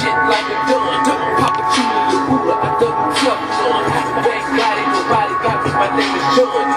shit like a gun. Pop the key in your ruler, I done tough gun. Back body, nobody got me, my name is John.